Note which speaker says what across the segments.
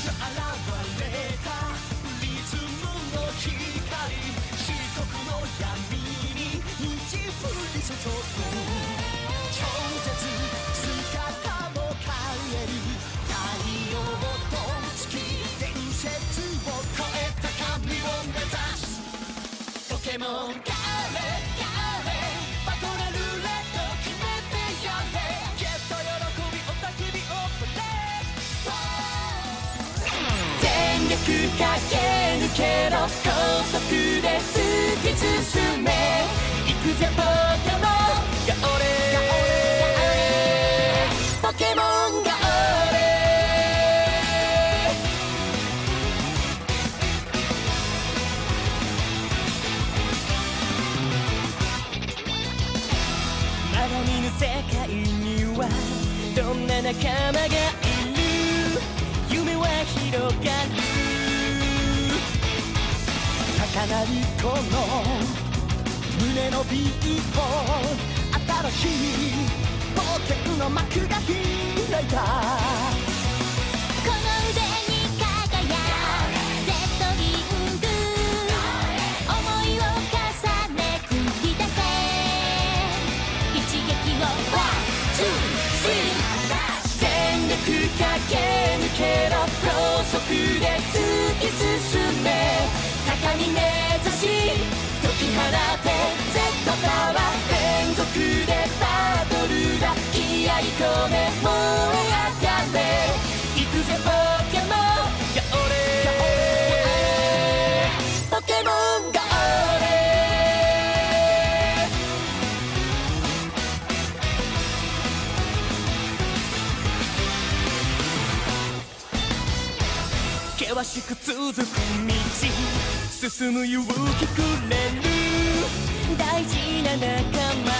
Speaker 1: れたリズムの光漆黒の闇に虹降り注ぐ超絶姿も変える太陽と月伝説を超えた神を目指すポケモンガーレバトルルーレット決めてやれゲット喜びおたけびをプレイ全力駆け抜けろ高速で突き進め行くぜポケモンガオレポケモンガオレまだ見ぬ世界にはどんな仲間がいる夢は広がる高鳴るこの胸のビート新しい冒険の幕が開いた
Speaker 2: この腕に輝くジェットリング思いを重ね繰り出せ一撃をワンツースリー全力駆け抜けろ高速で突き進め高み目指し解き放て Z パワー連続でバトルだ気合い込め燃え上がれ行くぜポケモンガオレポケモンガオレ
Speaker 1: 険しく続く道進む勇気くれる大事な仲間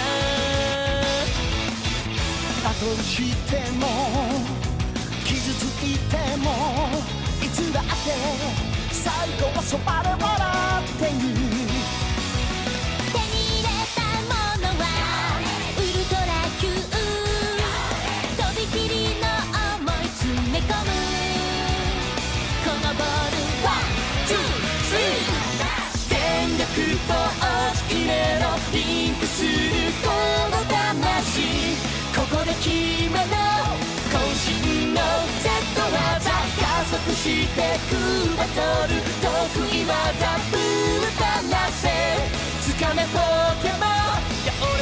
Speaker 1: バトルしても傷ついてもいつだって最後はそばで笑っている
Speaker 2: 手に入れたものはウルトラ Q とびきりの想い詰め込むこのボールワンツースリー全力と押し決めろリンクするこの魂ここで決めろ渾身の Z 技加速してくバトル得意技ぶっ放せつかめポケモンガオ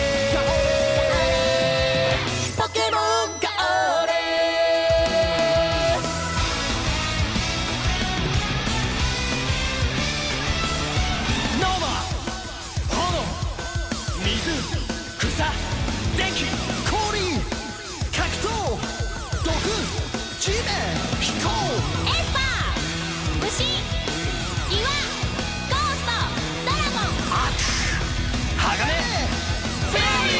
Speaker 2: レポケモンガオレ
Speaker 1: ノーマ炎水草電気氷格闘毒地面飛行
Speaker 2: エスパー虫岩ゴーストドラゴン
Speaker 1: 鋼フェアリ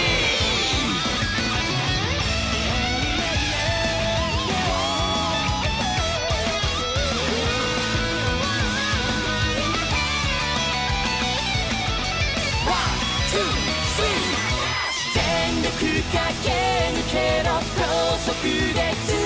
Speaker 1: ーワンツースリー全力駆け抜けろ高速で